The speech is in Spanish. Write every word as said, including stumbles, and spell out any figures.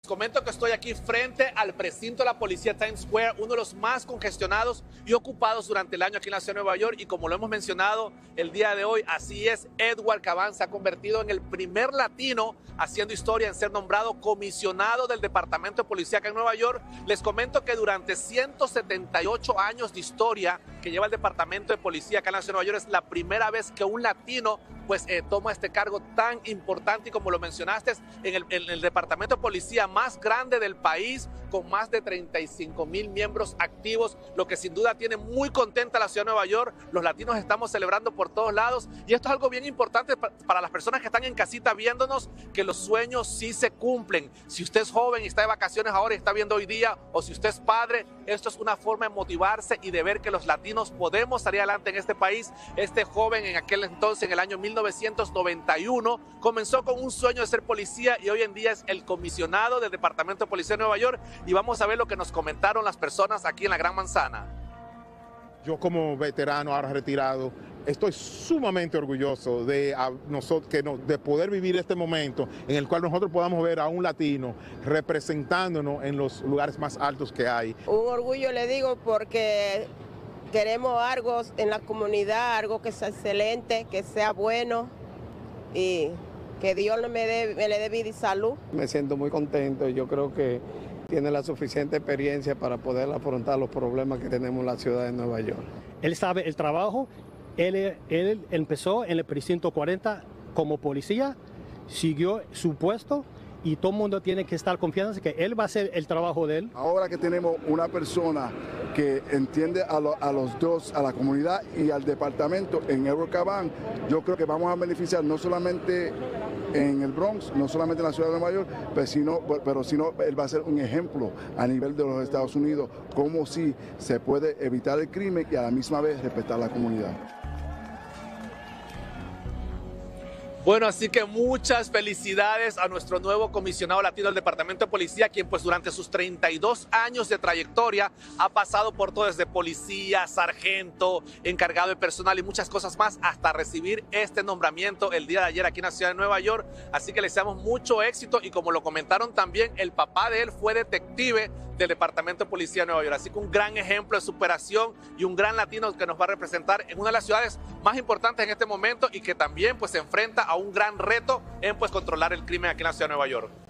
Comento que estoy aquí frente al precinto de la policía Times Square, uno de los más congestionados y ocupados durante el año aquí en la ciudad de Nueva York. Y como lo hemos mencionado el día de hoy, así es, Edward Caban se ha convertido en el primer latino haciendo historia en ser nombrado comisionado del Departamento de Policía acá en Nueva York. Les comento que durante ciento setenta y ocho años de historia que lleva el Departamento de Policía acá en la ciudad de Nueva York, es la primera vez que un latino pues eh, toma este cargo tan importante y, como lo mencionaste, en el, en el Departamento de Policía más grande del país, con más de treinta y cinco mil miembros activos, lo que sin duda tiene muy contenta a la ciudad de Nueva York. Los latinos estamos celebrando por todos lados y esto es algo bien importante para las personas que están en casita viéndonos, que los sueños sí se cumplen. Si usted es joven y está de vacaciones ahora y está viendo hoy día, o si usted es padre, esto es una forma de motivarse y de ver que los latinos podemos salir adelante en este país. Este joven en aquel entonces, en el año mil novecientos noventa y uno, comenzó con un sueño de ser policía y hoy en día es el comisionado del Departamento de Policía de Nueva York. Y vamos a ver lo que nos comentaron las personas aquí en la Gran Manzana. Yo, como veterano ahora retirado, estoy sumamente orgulloso de, a, nosotros, que no, de poder vivir este momento en el cual nosotros podamos ver a un latino representándonos en los lugares más altos que hay. Un orgullo, le digo, porque queremos algo en la comunidad, algo que sea excelente, que sea bueno y que Dios me, dé, me le dé vida y salud. Me siento muy contento y yo creo que tiene la suficiente experiencia para poder afrontar los problemas que tenemos en la ciudad de Nueva York. Él sabe el trabajo, él, él empezó en el precinto cuarenta como policía, siguió su puesto y todo el mundo tiene que estar confiando en que él va a hacer el trabajo de él. Ahora que tenemos una persona que entiende a, lo, a los dos, a la comunidad y al departamento en Edward Caban, yo creo que vamos a beneficiar no solamente en el Bronx, no solamente en la ciudad de Nueva York, pero sino, pero sino él va a ser un ejemplo a nivel de los Estados Unidos, cómo sí se puede evitar el crimen y a la misma vez respetar la comunidad. Bueno, así que muchas felicidades a nuestro nuevo comisionado latino del Departamento de Policía, quien pues durante sus treinta y dos años de trayectoria ha pasado por todo, desde policía, sargento, encargado de personal y muchas cosas más, hasta recibir este nombramiento el día de ayer aquí en la ciudad de Nueva York. Así que le deseamos mucho éxito y, como lo comentaron también, el papá de él fue detective del Departamento de Policía de Nueva York. Así que un gran ejemplo de superación y un gran latino que nos va a representar en una de las ciudades más importantes en este momento y que también pues se enfrenta a un gran reto en pues controlar el crimen aquí en la ciudad de Nueva York.